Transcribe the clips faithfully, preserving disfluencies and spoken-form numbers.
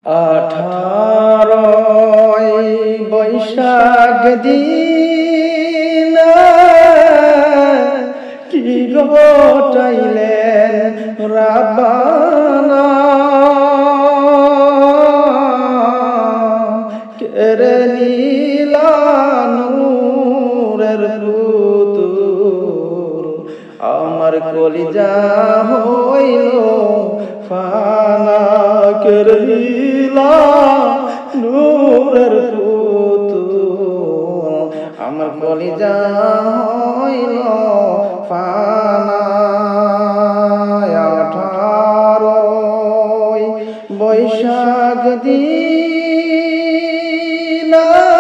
আঠারোই বৈশাখ দিন কি ঘটাইলেন রাব্বানা, কেড়ে নিলা নূরের পুতুল, আমার কলিজা হইল ফানা, কেড়ে নিলা নূরের পুতুল, আমার কলিজা হইল ফানা। আঠারোই বৈশাখ দিন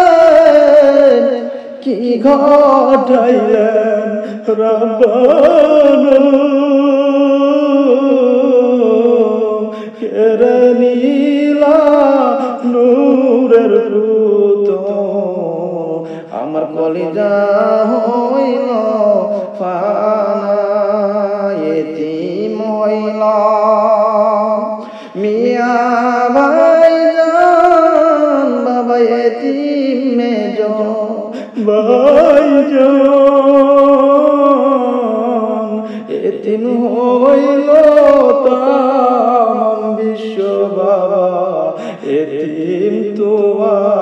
কি ঘটাইলেন রাব্বানা, কেড়ে নিলা নূরের পুতুল, আমার কলিজা হইল ফানা। এতিম হইল মিয়া ভাইজান, বাবা এতিম মেজো ভাইজান, এতিম হইল তামাম বিশ্ব বাবা, এতিম তোমার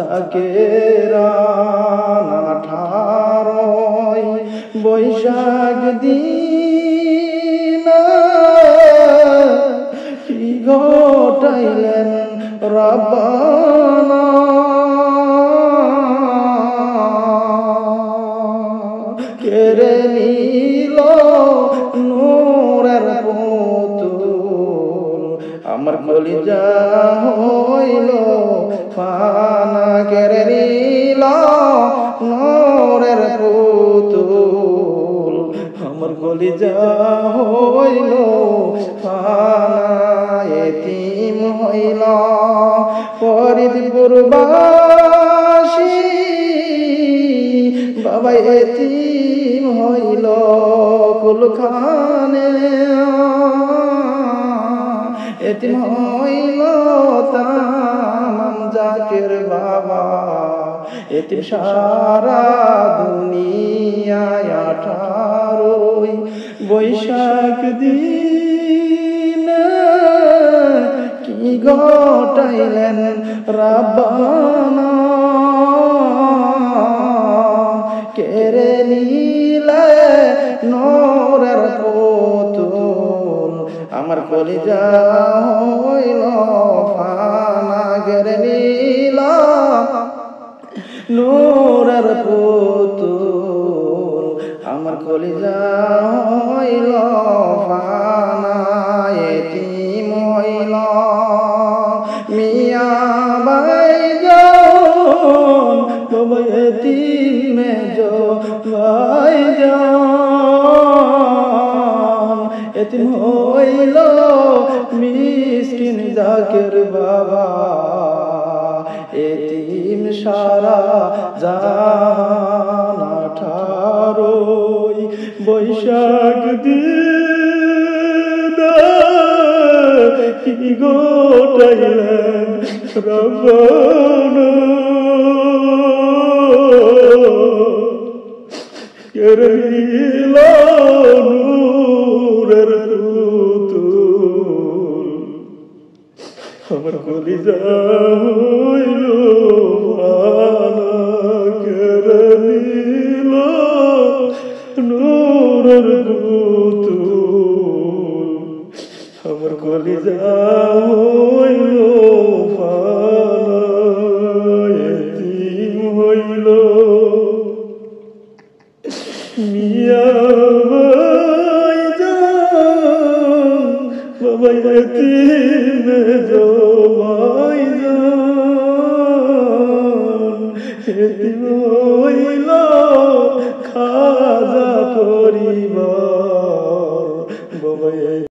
জাকেরান। আঠারোই বৈশাখ দিন কি ঘটাইলেন রাব্বানা, কেড়ে নিল নূরের পুতুল, আমার কলিজা হইল ফানা, কেড়ে নিল নূরের পুতুল, আমার কলিজা হইল ফানা। এতিম হইল ফরিদপুর বাসী, বাবা এতিম হইল কুলখানে, এতিম হইল তামাম জাকের বাবা, এতিম সারা দুনিয়ায়। আঠারোই বৈশাখ দিন কি ঘটাইলেন রাব্বানা, কেড়ে নিলে নূরের পুতুল, আমার কলিজা হইল ফানা, কেড়ে নিলা নূরের পুতুল, আমার কলিজা হইল ফানা। এতিম হইল মিয়া ভাইজান, বাবা এতিম মেজো ভাইজান, এতিম হইল মিসকিন জাকের বাবা, এতিম সারা জাহান। আঠারোই বৈশাখ দিন কি ঘটাইলেন রাব্বানা, কেড়ে নিল নূরের পুতুল, আমার কলিজা হইল ফানা, কেড়ে নিল নূরের পুতুল, আমার কলিজা হইল ফানা। এতিম হইল মিয়া ভাইজান, বাবা এতিম মেজো ভাইজান, এতিম হইল খাজা পরিবার।